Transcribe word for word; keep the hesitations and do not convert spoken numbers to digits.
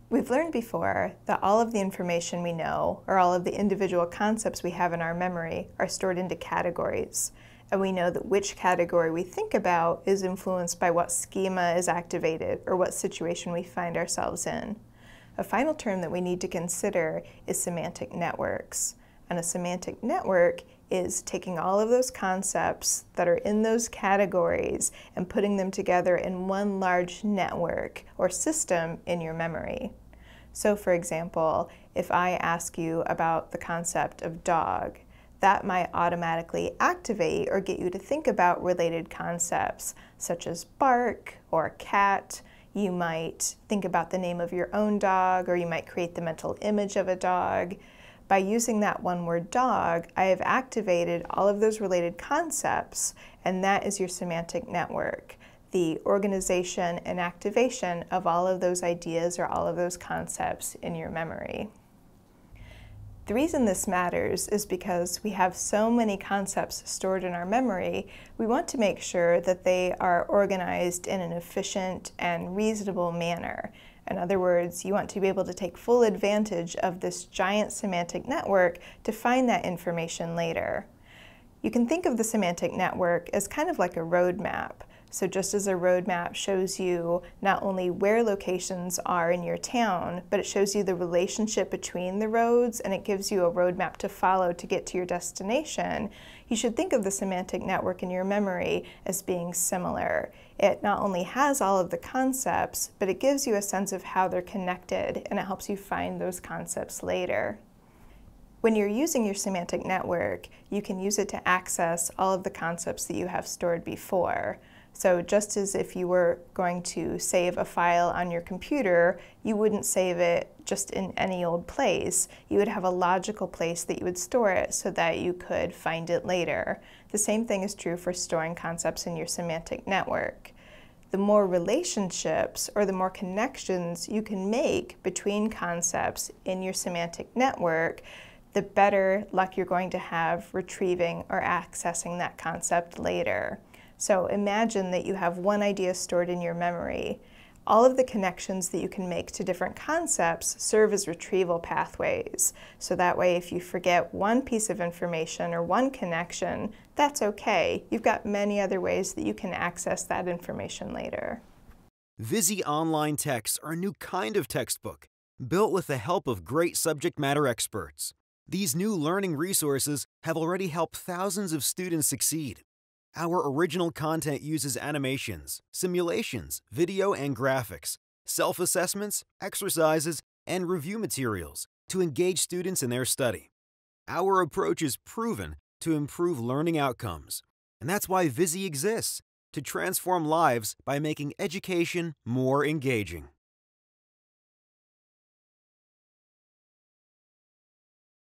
We've learned before that all of the information we know, or all of the individual concepts we have in our memory, are stored into categories. And we know that which category we think about is influenced by what schema is activated or what situation we find ourselves in. A final term that we need to consider is semantic networks. And a semantic network is taking all of those concepts that are in those categories and putting them together in one large network or system in your memory. So for example, if I ask you about the concept of dog, that might automatically activate or get you to think about related concepts such as bark or cat. You might think about the name of your own dog, or you might create the mental image of a dog. By using that one word dog, I have activated all of those related concepts, and that is your semantic network, the organization and activation of all of those ideas or all of those concepts in your memory. The reason this matters is because we have so many concepts stored in our memory, we want to make sure that they are organized in an efficient and reasonable manner. In other words, you want to be able to take full advantage of this giant semantic network to find that information later. You can think of the semantic network as kind of like a roadmap. So just as a roadmap shows you not only where locations are in your town, but it shows you the relationship between the roads, and it gives you a roadmap to follow to get to your destination, you should think of the semantic network in your memory as being similar. It not only has all of the concepts, but it gives you a sense of how they're connected, and it helps you find those concepts later. When you're using your semantic network, you can use it to access all of the concepts that you have stored before. So just as if you were going to save a file on your computer, you wouldn't save it just in any old place. You would have a logical place that you would store it so that you could find it later. The same thing is true for storing concepts in your semantic network. The more relationships or the more connections you can make between concepts in your semantic network, the better luck you're going to have retrieving or accessing that concept later. So imagine that you have one idea stored in your memory. All of the connections that you can make to different concepts serve as retrieval pathways. So that way, if you forget one piece of information or one connection, that's okay. You've got many other ways that you can access that information later. Vizi online texts are a new kind of textbook, built with the help of great subject matter experts. These new learning resources have already helped thousands of students succeed. Our original content uses animations, simulations, video and graphics, self-assessments, exercises, and review materials to engage students in their study. Our approach is proven to improve learning outcomes, and that's why Vizi exists, to transform lives by making education more engaging.